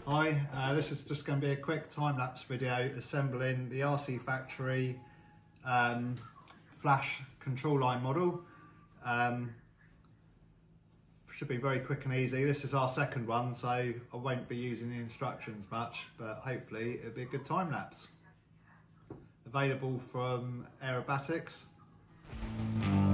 Hi, this is just going to be a quick time-lapse video assembling the RC Factory flash control line model. Should be very quick and easy. This is our second one, so I won't be using the instructions much, but hopefully it'll be a good time-lapse. Available from Aerobatics.